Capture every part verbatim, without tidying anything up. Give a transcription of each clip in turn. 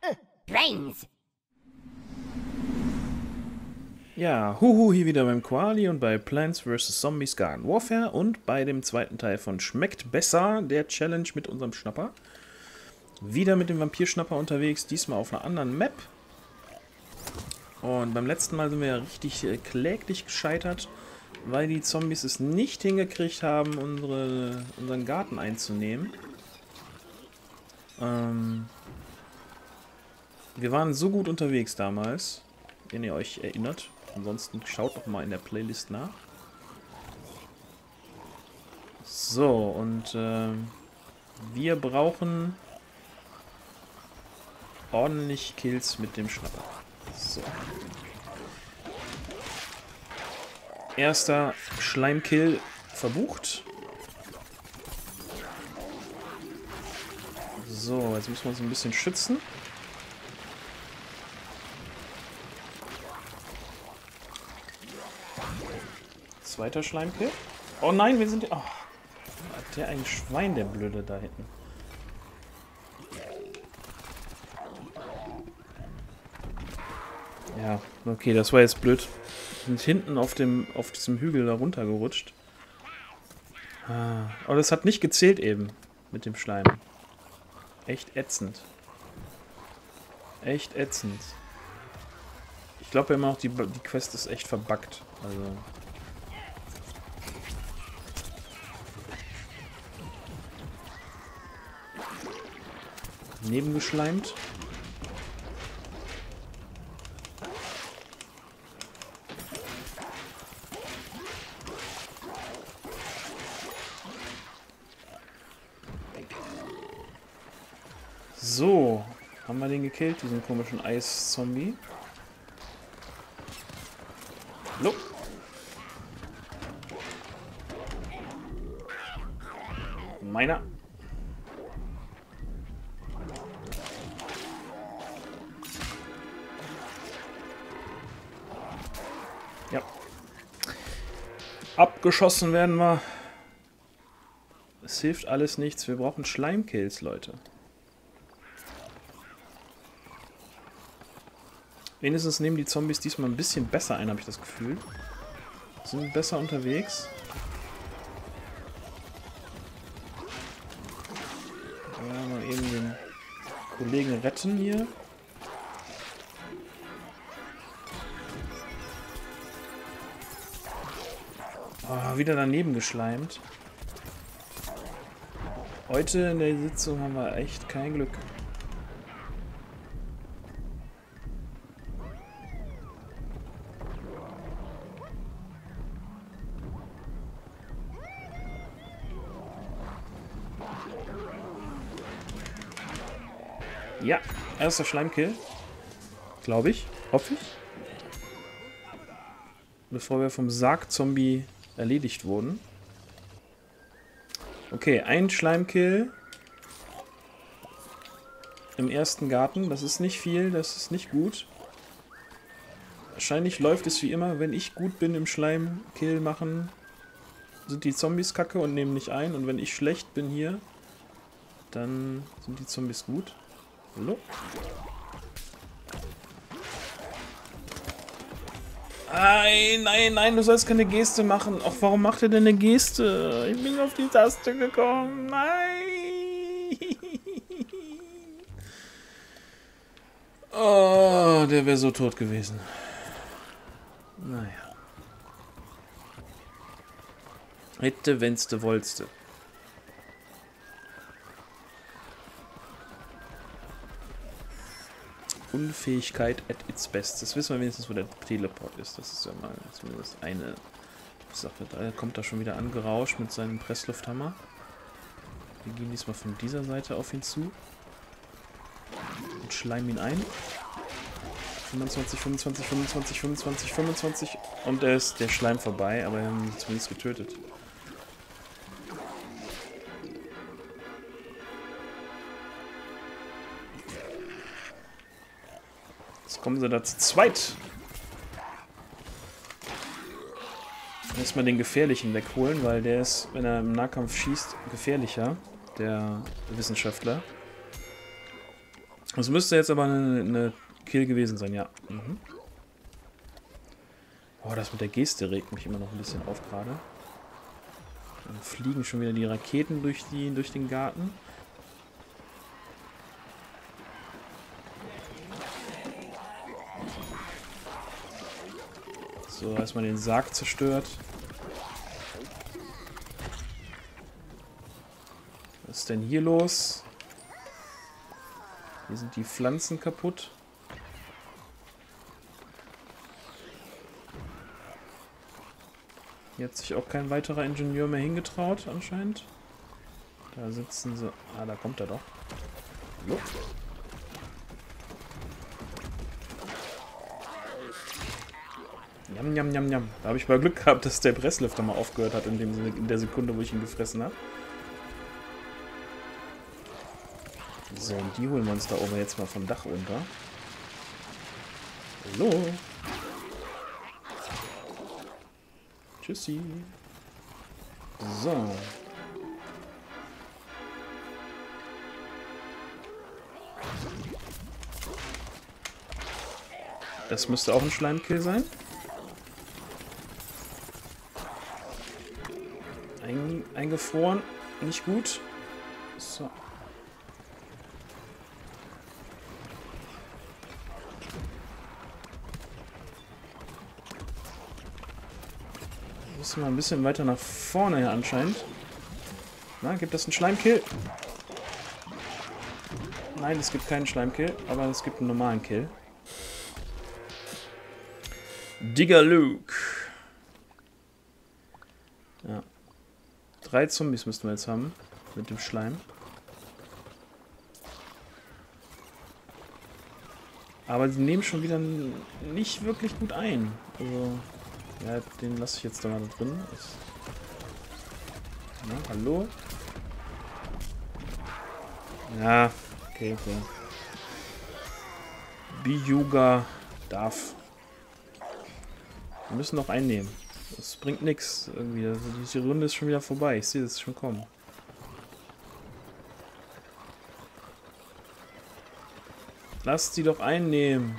Brains. Ja, huhu, hier wieder beim Koali und bei Plants versus. Zombies Garden Warfare und bei dem zweiten Teil von Schmeckt besser, der Challenge mit unserem Schnapper. Wieder mit dem Vampirschnapper unterwegs, diesmal auf einer anderen Map. Und beim letzten Mal sind wir ja richtig äh, kläglich gescheitert, weil die Zombies es nicht hingekriegt haben, unsere, unseren Garten einzunehmen. Ähm, wir waren so gut unterwegs damals, wenn ihr euch erinnert. Ansonsten schaut doch mal in der Playlist nach. So, und äh, wir brauchen ordentlich Kills mit dem Schnapper. So. Erster Schleimkill verbucht. So, jetzt müssen wir uns ein bisschen schützen. Zweiter Schleimkill. Oh nein, wir sind... Oh, hat der ein Schwein, der Blöde da hinten. Ja, okay, das war jetzt blöd. Wir sind hinten auf, dem, auf diesem Hügel da runtergerutscht. Ah, aber das hat nicht gezählt eben mit dem Schleim. Echt ätzend. Echt ätzend. Ich glaube immer noch, die, die Quest ist echt verbuggt. Also... Nebengeschleimt. So, haben wir den gekillt, diesen komischen Eis-Zombie. Hallo. Meiner. Ja. Abgeschossen werden wir. Es hilft alles nichts. Wir brauchen Schleimkills, Leute. Wenigstens nehmen die Zombies diesmal ein bisschen besser ein, habe ich das Gefühl. Sind besser unterwegs. Ja, mal eben den Kollegen retten hier. Oh, wieder daneben geschleimt. Heute in der Sitzung haben wir echt kein Glück. Ja, erster Schleimkill. Glaube ich. Hoffe ich. Bevor wir vom Sarg-Zombie erledigt wurden. Okay, ein Schleimkill im ersten Garten. Das ist nicht viel, das ist nicht gut. Wahrscheinlich läuft es wie immer, wenn ich gut bin im Schleimkill machen, sind die Zombies kacke und nehmen nicht ein. Und wenn ich schlecht bin hier, dann sind die Zombies gut. Hallo? Nein, nein, nein, du sollst keine Geste machen. Ach, warum macht er denn eine Geste? Ich bin auf die Taste gekommen. Nein. Oh, der wäre so tot gewesen. Naja. Hätte, wenn's du wolltest. Unfähigkeit at its best. Das wissen wir wenigstens, wo der Teleport ist. Das ist ja mal zumindest eine Sache. Da kommt er schon wieder angerauscht mit seinem Presslufthammer. Wir gehen diesmal von dieser Seite auf ihn zu. Und schleimen ihn ein. fünfundzwanzig, fünfundzwanzig, fünfundzwanzig, fünfundzwanzig, fünfundzwanzig. Und er ist der Schleim vorbei, aber wir haben ihn zumindest getötet. Jetzt kommen sie da zu zweit. Erstmal den Gefährlichen wegholen, weil der ist, wenn er im Nahkampf schießt, gefährlicher, der Wissenschaftler. Das müsste jetzt aber eine, eine Kill gewesen sein, ja. Mhm. Boah, das mit der Geste regt mich immer noch ein bisschen auf gerade. Dann fliegen schon wieder die Raketen durch, die, durch den Garten. So, erstmal den Sarg zerstört. Was ist denn hier los? Hier sind die Pflanzen kaputt. Hier hat sich auch kein weiterer Ingenieur mehr hingetraut, anscheinend. Da sitzen sie... Ah, da kommt er doch. Hallo? Jam, jam, jam, jam. Da habe ich mal Glück gehabt, dass der Presslifter mal aufgehört hat in, dem, in der Sekunde, wo ich ihn gefressen habe. So, und die holen wir uns da oben jetzt mal vom Dach runter. Hallo? Tschüssi. So. Das müsste auch ein Schleimkill sein. Ein, eingefroren. Nicht gut. So. Müssen wir ein bisschen weiter nach vorne her anscheinend. Na, gibt es einen Schleimkill? Nein, es gibt keinen Schleimkill, aber es gibt einen normalen Kill. Digger Luke. Ja. Drei Zombies müssten wir jetzt haben. Mit dem Schleim. Aber die nehmen schon wieder nicht wirklich gut ein. Also, ja, den lasse ich jetzt da mal da drin. Na, hallo? Ja, okay, okay. Biyuga darf. Wir müssen noch einnehmen. Das bringt nichts irgendwie. Also diese Runde ist schon wieder vorbei. Ich sehe das schon kommen. Lasst sie doch einnehmen.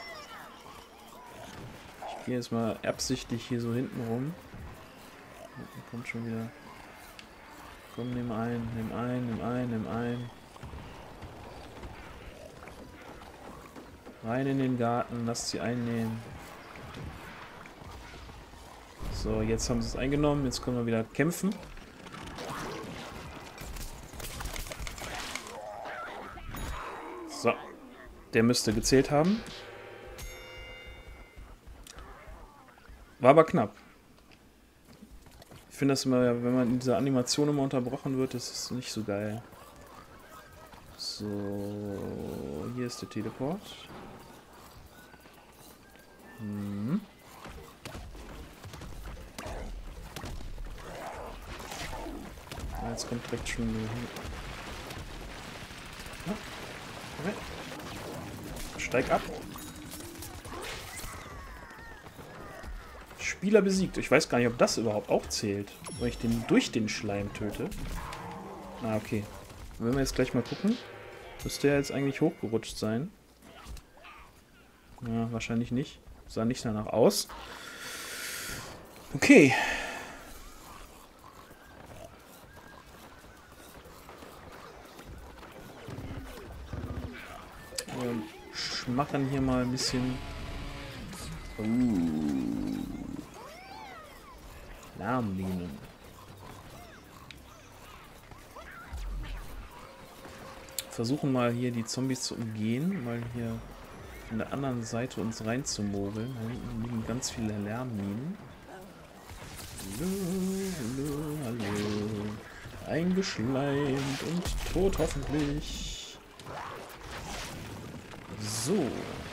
Ich gehe jetzt mal absichtlich hier so hinten rum. Hinten kommt schon wieder. Komm, nimm ein, nimm ein, nimm ein, nimm ein. Rein in den Garten, lasst sie einnehmen. So, jetzt haben sie es eingenommen. Jetzt können wir wieder kämpfen. So. Der müsste gezählt haben. War aber knapp. Ich finde das immer, wenn man in dieser Animation immer unterbrochen wird, das ist nicht so geil. So, hier ist der Teleport. Hm. Ja, jetzt kommt direkt schon hin. Ja. Okay. Steig ab. Spieler besiegt. Ich weiß gar nicht, ob das überhaupt auch zählt. Wenn ich den durch den Schleim töte. Ah, okay. Wenn wir jetzt gleich mal gucken, müsste er jetzt eigentlich hochgerutscht sein. Ja, wahrscheinlich nicht. Sah nicht danach aus. Okay. Wir schmackern hier mal ein bisschen. Uh. Lärmminen. Versuchen mal hier die Zombies zu umgehen, mal hier von der anderen Seite uns reinzumogeln. Da hinten liegen ganz viele Lärmminen. Hallo, hallo, hallo. Eingeschleimt und tot hoffentlich. So.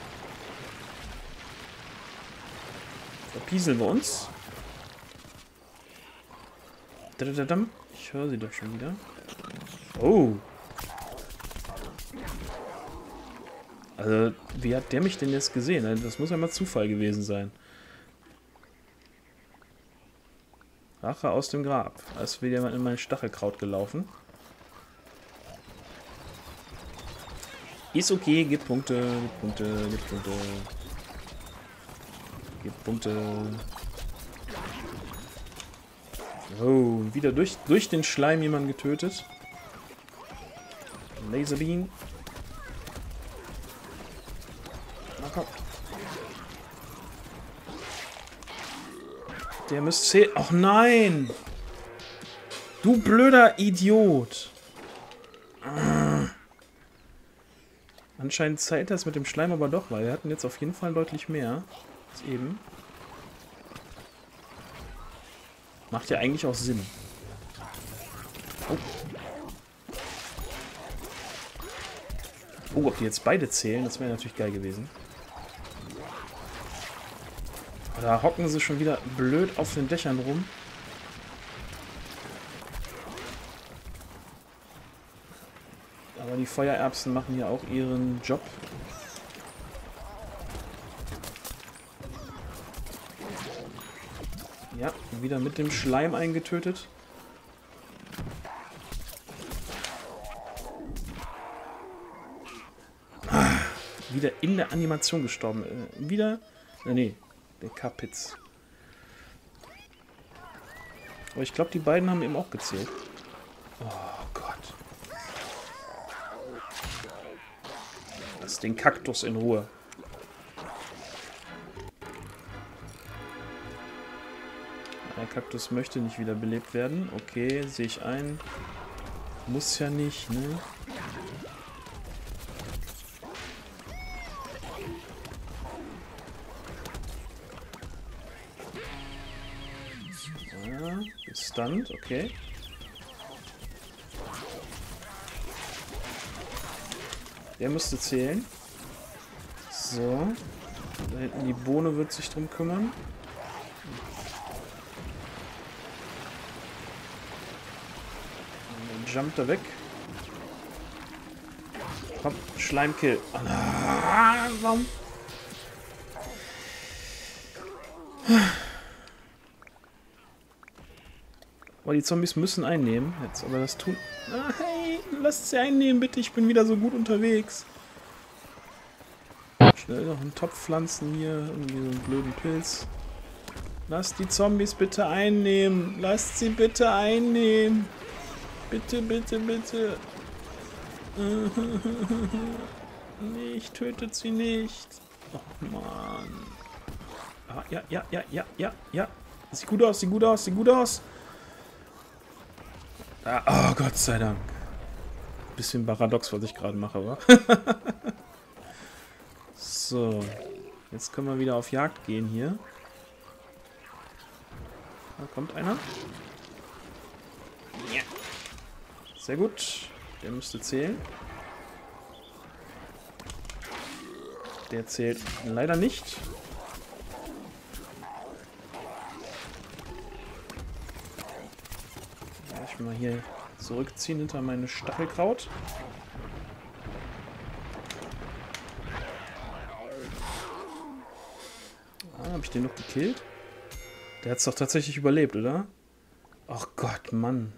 Verpieseln wir uns. Ich höre sie doch schon wieder. Oh. Also, wie hat der mich denn jetzt gesehen? Das muss ja mal Zufall gewesen sein. Rache aus dem Grab. Da ist wieder jemand in mein Stachelkraut gelaufen. Ist okay, gib Punkte, gib Punkte, gib Punkte. Gib Punkte. Oh, wieder durch, durch den Schleim jemand getötet. Laserbeam. Na komm. Der müsste... Ach nein! Du blöder Idiot! Ah. Anscheinend zählt das mit dem Schleim aber doch, weil wir hatten jetzt auf jeden Fall deutlich mehr als eben. Macht ja eigentlich auch Sinn. Oh. Oh, ob die jetzt beide zählen, das wäre natürlich geil gewesen. Da hocken sie schon wieder blöd auf den Dächern rum. Aber die Feuererbsen machen hier auch ihren Job. Ja, wieder mit dem Schleim eingetötet. Ah, wieder in der Animation gestorben. Äh, wieder... Äh, nee, der Kapitz. Aber ich glaube, die beiden haben eben auch gezählt. Oh Gott. Lass den Kaktus in Ruhe. Der Kaktus möchte nicht wiederbelebt werden. Okay, sehe ich ein. Muss ja nicht, ne? Ja, gestunt, okay. Der müsste zählen. So. Da hinten die Bohne wird sich drum kümmern. Jumpt er weg. Komm, Schleimkill. Ah, warum? Oh, die Zombies müssen einnehmen. Jetzt aber das tun. Ah, hey, lasst sie einnehmen, bitte. Ich bin wieder so gut unterwegs. Schnell noch einen Topf pflanzen hier. Irgendwie so einen blöden Pilz. Lasst die Zombies bitte einnehmen. Lasst sie bitte einnehmen. Bitte, bitte, bitte. Nicht, tötet sie nicht. Oh Mann. Ah, ja, ja, ja, ja, ja, ja. Sieht gut aus, sieht gut aus, sieht gut aus. Ah, oh, Gott sei Dank. Bisschen paradox, was ich gerade mache, wa? So. Jetzt können wir wieder auf Jagd gehen hier. Da kommt einer. Ja. Sehr gut. Der müsste zählen. Der zählt leider nicht. Ich mal hier zurückziehen hinter meine Stachelkraut. Ah, habe ich den noch gekillt? Der hat es doch tatsächlich überlebt, oder? Ach Gott, Mann.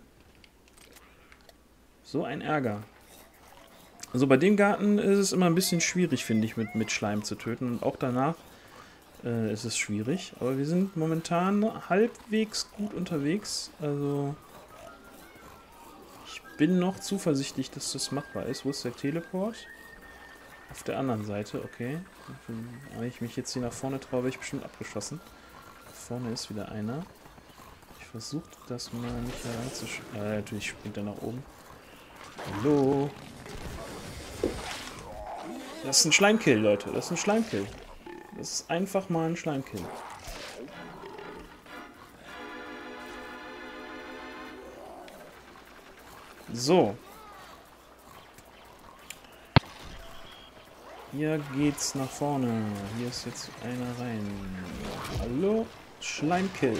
So ein Ärger. Also bei dem Garten ist es immer ein bisschen schwierig, finde ich, mit, mit Schleim zu töten. Und auch danach äh, ist es schwierig. Aber wir sind momentan halbwegs gut unterwegs. Also ich bin noch zuversichtlich, dass das machbar ist. Wo ist der Teleport? Auf der anderen Seite, okay. Wenn ich mich jetzt hier nach vorne traue, werde ich bestimmt abgeschossen. Da vorne ist wieder einer. Ich versuche das mal nicht heranzuschreiben. Äh, natürlich springt er nach oben. Hallo. Das ist ein Schleimkill, Leute. Das ist ein Schleimkill. Das ist einfach mal ein Schleimkill. So. Hier geht's nach vorne. Hier ist jetzt einer rein. Hallo? Schleimkill.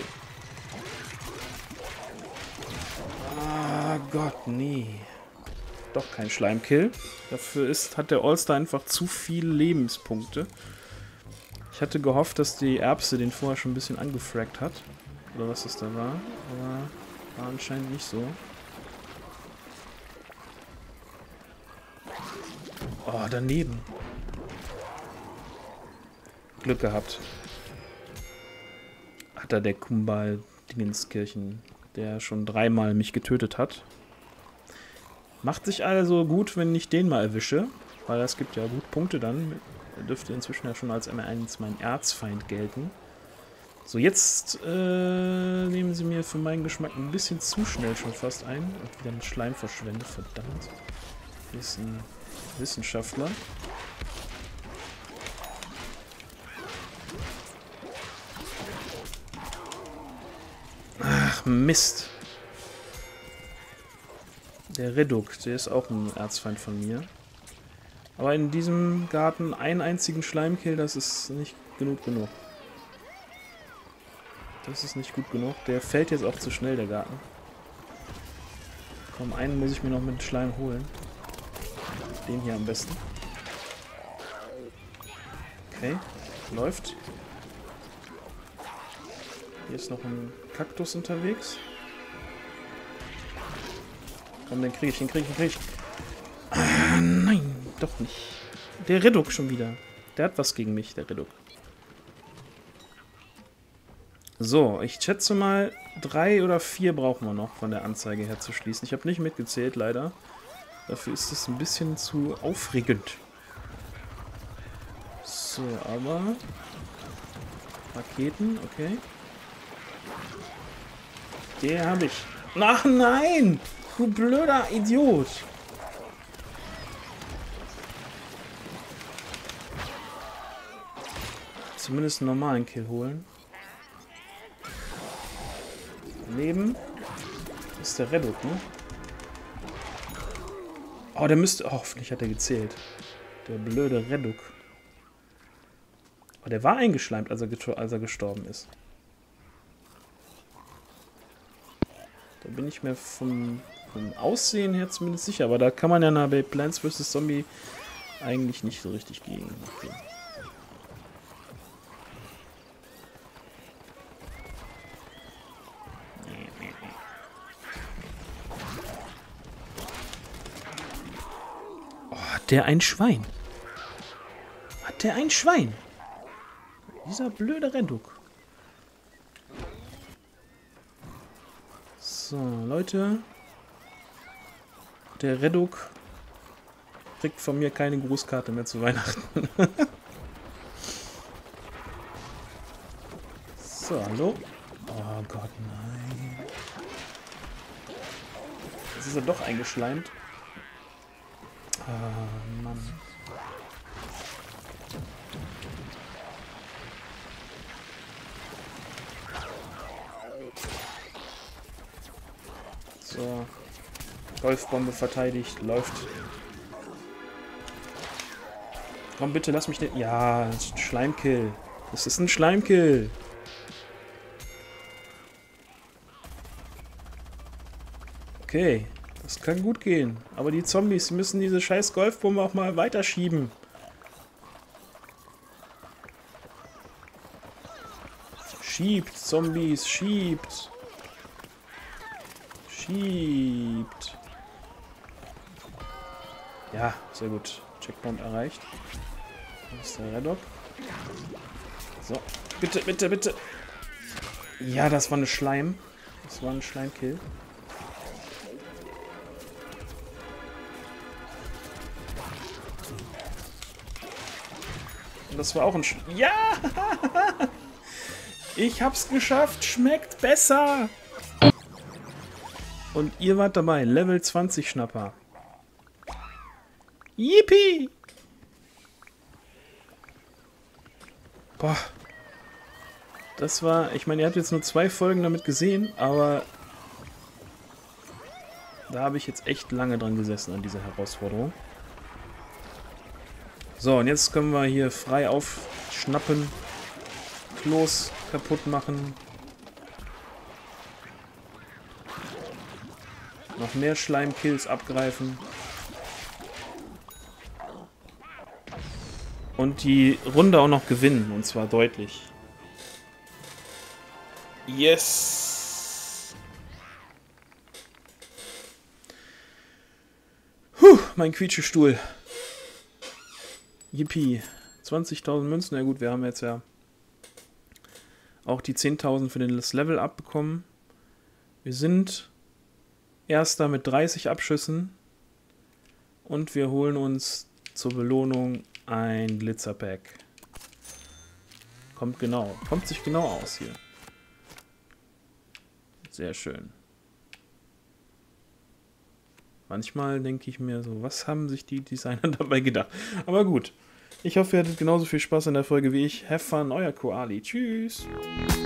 Ah Gott, nee. Doch kein Schleimkill. Dafür ist, hat der All-Star einfach zu viele Lebenspunkte. Ich hatte gehofft, dass die Erbse den vorher schon ein bisschen angefragt hat. Oder was das da war. Aber war anscheinend nicht so. Oh, daneben. Glück gehabt. Hat er der Kumbal-Dingenskirchen, der schon dreimal mich getötet hat. Macht sich also gut, wenn ich den mal erwische, weil das gibt ja gut Punkte dann. Er dürfte inzwischen ja schon als M eins mein Erzfeind gelten. So, jetzt äh, nehmen sie mir für meinen Geschmack ein bisschen zu schnell schon fast ein. Und wieder einen Schleim verschwendet, verdammt. Hier ist ein Wissenschaftler. Ach, Mist. Der Reduk, der ist auch ein Erzfeind von mir. Aber in diesem Garten einen einzigen Schleimkill, das ist nicht genug genug. Das ist nicht gut genug. Der fällt jetzt auch zu schnell, der Garten. Komm, einen muss ich mir noch mit Schleim holen. Den hier am besten. Okay, läuft. Hier ist noch ein Kaktus unterwegs. Komm, den krieg ich, den krieg ich, den krieg ich. Ah, nein, doch nicht. Der Reduk schon wieder. Der hat was gegen mich, der Reduk. So, ich schätze mal, drei oder vier brauchen wir noch von der Anzeige her zu schließen. Ich habe nicht mitgezählt, leider. Dafür ist es ein bisschen zu aufregend. So, aber... Raketen, okay. Der habe ich. Ach nein! Du blöder Idiot! Zumindest einen normalen Kill holen. Leben. Das ist der Reduk, ne? Oh, der müsste... Oh, hoffentlich hat er gezählt. Der blöde Reduk. Oh, der war eingeschleimt, als er, als er gestorben ist. Da bin ich mir vom, vom Aussehen her zumindest sicher. Aber da kann man ja bei Plants versus. Zombie eigentlich nicht so richtig gegen. Okay. Hat der ein Schwein? Hat der ein Schwein? Dieser blöde Reduk. So, Leute. Der Reduk kriegt von mir keine Grußkarte mehr zu Weihnachten. So, hallo? Oh Gott, nein. Jetzt ist er doch eingeschleimt. Ah, Mann. So. Golfbombe verteidigt. Läuft. Komm bitte, lass mich den... Ja, das ist ein Schleimkill. Das ist ein Schleimkill. Okay. Das kann gut gehen. Aber die Zombies müssen diese scheiß Golfbombe auch mal weiterschieben. Schiebt, Zombies, schiebt. Schiebt. Ja, sehr gut. Checkpoint erreicht. Das ist der Redok. So, bitte, bitte, bitte. Ja, das war eine Schleim. Das war ein Schleimkill. Das war auch ein... Sch ja! Ich hab's geschafft. Schmeckt besser. Und ihr wart dabei. Level zwanzig Schnapper. Yippie! Boah. Das war... Ich meine, ihr habt jetzt nur zwei Folgen damit gesehen, aber... Da habe ich jetzt echt lange dran gesessen an dieser Herausforderung. So, und jetzt können wir hier frei aufschnappen, Klos kaputt machen. Noch mehr Schleimkills abgreifen. Und die Runde auch noch gewinnen, und zwar deutlich. Yes! Puh, mein Quietschestuhl. Yippie. zwanzigtausend Münzen. Na gut, wir haben jetzt ja auch die zehntausend für das Level abbekommen. Wir sind Erster mit dreißig Abschüssen. Und wir holen uns zur Belohnung ein Glitzerpack. Kommt genau. Kommt sich genau aus hier. Sehr schön. Manchmal denke ich mir so, was haben sich die Designer dabei gedacht? Aber gut. Ich hoffe, ihr hattet genauso viel Spaß in der Folge wie ich. Have fun, euer Koali. Tschüss.